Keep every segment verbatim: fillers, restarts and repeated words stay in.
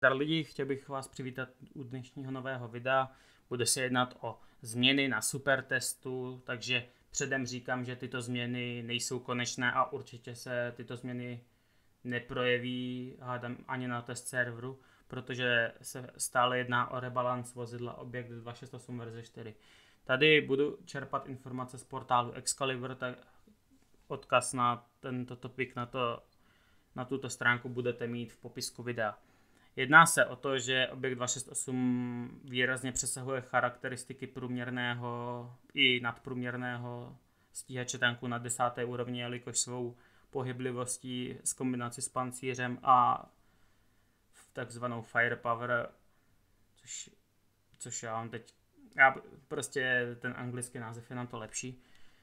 Zdar lidi, chtěl bych vás přivítat u dnešního nového videa. Bude se jednát o změny na supertestu, takže předem říkám, že tyto změny nejsou konečné a určitě se tyto změny neprojeví hádám ani na test serveru, protože se stále jedná o rebalance vozidla Objekt dva šest osm verze čtyři. Tady budu čerpat informace z portálu Excalibur, tak odkaz na tento topik, na, to, na tuto stránku budete mít v popisku videa. Jedná se o to, že Objekt dva šest osm výrazně přesahuje charakteristiky průměrného i nadprůměrného stíhače tanku na desáté úrovni, jelikož svou pohyblivostí s kombinací s pancířem a takzvanou firepower, což, což já mám teď, já prostě ten anglický název je nám to lepší,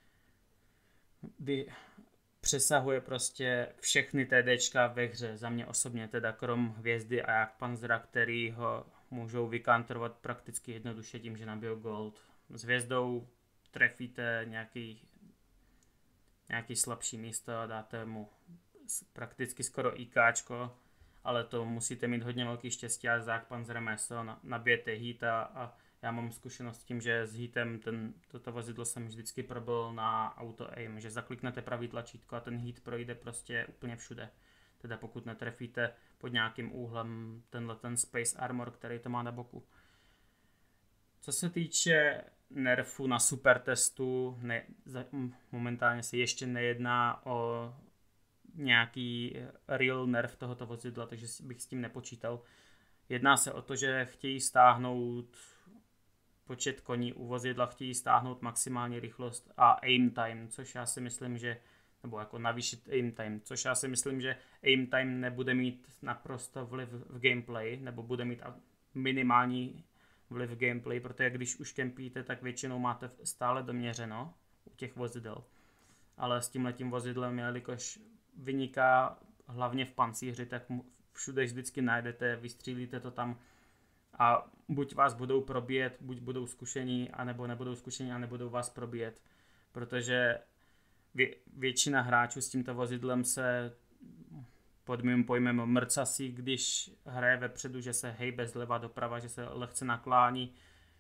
Vy, přesahuje prostě všechny TDčka ve hře, za mě osobně, teda krom hvězdy a Jagdpanzera, který ho můžou vykantrovat prakticky jednoduše tím, že nabijou gold. S hvězdou trefíte nějaký, nějaký slabší místo a dáte mu prakticky skoro IKčko, ale to musíte mít hodně velký štěstí a s Jagdpanzerem meso, nabijete hit a, a já mám zkušenost s tím, že s hitem ten, toto vozidlo jsem vždycky probil na auto aim, že zakliknete pravý tlačítko a ten hit projde prostě úplně všude. Teda pokud netrefíte pod nějakým úhlem tenhle ten Space Armor, který to má na boku. Co se týče nerfu na supertestu, ne, momentálně se ještě nejedná o nějaký real nerf tohoto vozidla, takže bych s tím nepočítal. Jedná se o to, že chtějí stáhnout počet koní u vozidla, chtějí stáhnout maximální rychlost a aim time, což já si myslím, že, nebo jako navýšit aim time, což já si myslím, že aim time nebude mít naprosto vliv v gameplay, nebo bude mít minimální vliv v gameplay, protože když už kempíte, tak většinou máte stále doměřeno u těch vozidel. Ale s tímhletím vozidlem, jelikož vyniká hlavně v pancíři, tak všude vždycky najdete, vystřílíte to tam a buď vás budou probíjet, buď budou zkušení, anebo nebudou zkušení a nebudou vás probíjet. Protože vě, většina hráčů s tímto vozidlem se pod mým pojmem mrcasí, když hraje vepředu, že se hejbe zleva doprava, že se lehce naklání,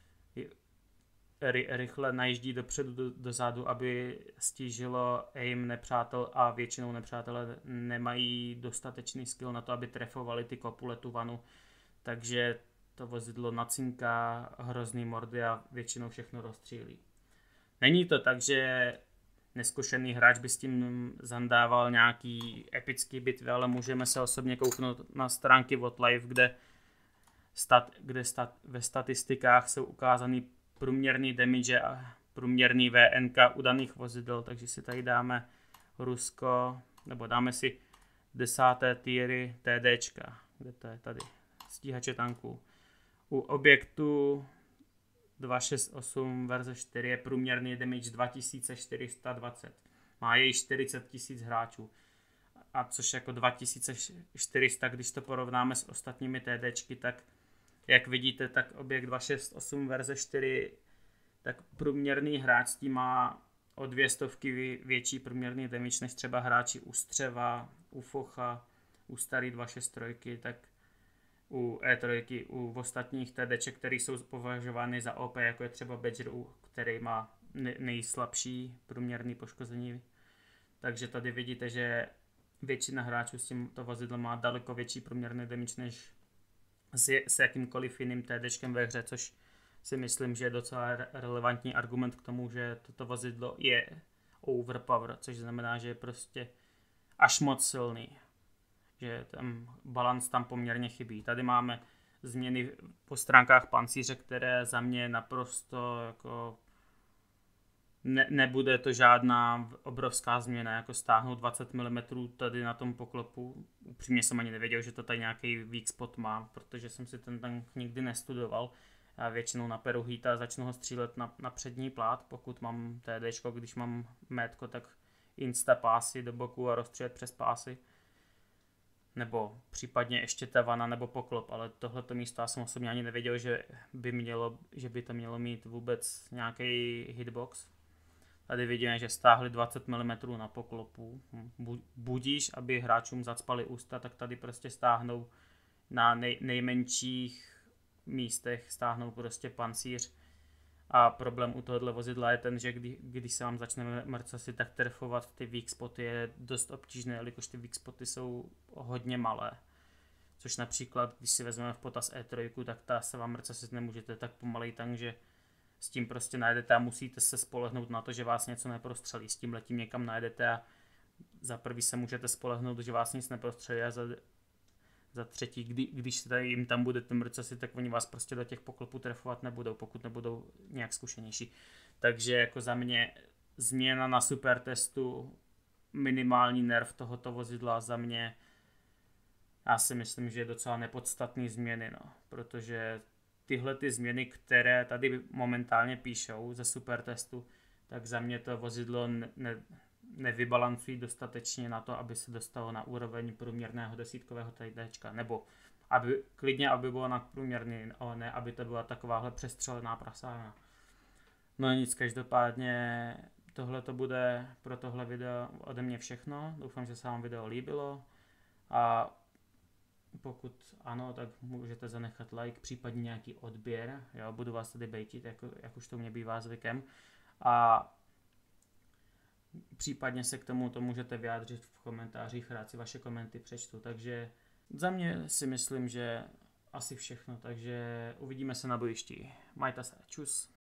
ry, rychle najíždí dopředu do, dozadu, aby stížilo aim nepřátel a většinou nepřátelé nemají dostatečný skill na to, aby trefovali ty kopule, tu vanu. Takže to vozidlo nacinká hrozný mordy a většinou všechno rozstřílí. Není to tak, že neskušený hráč by s tím zandával nějaký epický bitvy, ale můžeme se osobně kouknout na stránky Wildlife, kde, stat, kde stat, ve statistikách jsou ukázány průměrný damage a průměrný V N K u daných vozidel, takže si tady dáme Rusko, nebo dáme si desáté tiery TDčka, kde to je tady, stíhače tanků. U objektu dva šest osm verze čtyři je průměrný damage dva tisíce čtyři sta dvacet. Má jej čtyřicet tisíc hráčů. A což jako dva tisíce čtyři sta, když to porovnáme s ostatními TDčky, tak jak vidíte, tak objekt dva šest osm verze čtyři, tak průměrný hráč s tím má o dvě stovky větší průměrný damage než třeba hráči u Střeva, u Focha, u starý dva šest tři, tak u E tři, u ostatních TDček, které jsou považovány za O P, jako je třeba Badger, který má nejslabší průměrný poškození. Takže tady vidíte, že většina hráčů s tímto vozidlem má daleko větší průměrný damage než s, s jakýmkoliv jiným TDčkem ve hře, což si myslím, že je docela relevantní argument k tomu, že toto vozidlo je overpower, což znamená, že je prostě až moc silný. Že ten balans tam poměrně chybí. Tady máme změny po stránkách pancíře, které za mě naprosto jako ne, nebude to žádná obrovská změna, jako stáhnout dvacet milimetrů tady na tom poklopu. Upřímně jsem ani nevěděl, že to tady nějaký weak spot má, protože jsem si ten tank nikdy nestudoval. Já většinou naperu hita a začnu ho střílet na, na přední plát, pokud mám TDčko, když mám métko, tak insta pásy do boku a rozstřílet přes pásy. Nebo případně ještě ta vana nebo poklop, ale tohleto místo já jsem osobně ani nevěděl, že by, mělo, že by to mělo mít vůbec nějaký hitbox. Tady vidíme, že stáhli dvacet milimetrů na poklopu. Budíš, aby hráčům zacpali ústa, tak tady prostě stáhnou na nej, nejmenších místech stáhnou prostě pancíř. A problém u tohohle vozidla je ten, že kdy, když se vám začne mrcasy, tak trefovat ty weak spoty je dost obtížné, jelikož ty weak spoty jsou hodně malé. Což například, když si vezmeme v potaz E tři, tak ta se vám mrcasit nemůžete tak pomalej tank, že s tím prostě najedete a musíte se spolehnout na to, že vás něco neprostřelí. S tím letím někam najedete a za prvý se můžete spolehnout, že vás nic neprostřelí a za, za třetí, kdy, když se tady jim tam budete mrcasit, tak oni vás prostě do těch poklopů trefovat nebudou, pokud nebudou nějak zkušenější. Takže jako za mě změna na super testu, minimální nerv tohoto vozidla za mě, já si myslím, že je docela nepodstatný změny, no, protože tyhle ty změny, které tady momentálně píšou ze super testu, tak za mě to vozidlo ne, ne, nevybalancují dostatečně na to, aby se dostalo na úroveň průměrného desítkového TDčka, nebo aby, klidně, aby bylo nadprůměrný, ale ne, aby to byla takováhle přestřelená prasárna. No nic, každopádně tohle to bude pro tohle video ode mě všechno. Doufám, že se vám video líbilo a pokud ano, tak můžete zanechat like, případně nějaký odběr, jo, budu vás tady bejtit, jako, jak už to mě bývá zvykem. A případně se k tomu to můžete vyjádřit v komentářích, rád si vaše komenty přečtu. Takže za mě si myslím, že asi všechno, takže uvidíme se na bojišti. Majte se, čus.